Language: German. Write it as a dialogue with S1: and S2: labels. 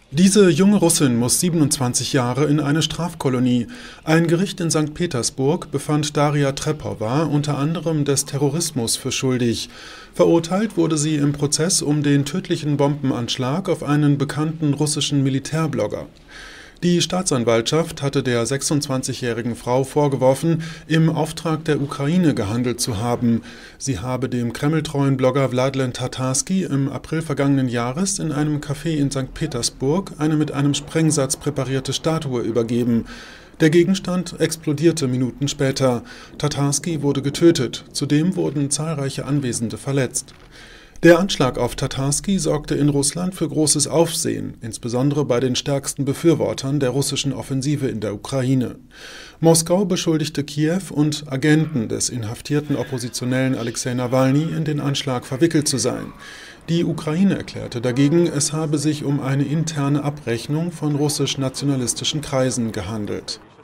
S1: Diese junge Russin muss 27 Jahre in eine Strafkolonie. Ein Gericht in St. Petersburg befand Daria Trepowa unter anderem des Terrorismus für schuldig. Verurteilt wurde sie im Prozess um den tödlichen Bombenanschlag auf einen bekannten russischen Militärblogger. Die Staatsanwaltschaft hatte der 26-jährigen Frau vorgeworfen, im Auftrag der Ukraine gehandelt zu haben. Sie habe dem kremltreuen Blogger Wladlen Tatarski im April vergangenen Jahres in einem Café in St. Petersburg eine mit einem Sprengsatz präparierte Statue übergeben. Der Gegenstand explodierte Minuten später. Tatarski wurde getötet, zudem wurden zahlreiche Anwesende verletzt. Der Anschlag auf Tatarski sorgte in Russland für großes Aufsehen, insbesondere bei den stärksten Befürwortern der russischen Offensive in der Ukraine. Moskau beschuldigte Kiew und Agenten des inhaftierten Oppositionellen Alexei Nawalny in den Anschlag verwickelt zu sein. Die Ukraine erklärte dagegen, es habe sich um eine interne Abrechnung von russisch-nationalistischen Kreisen gehandelt.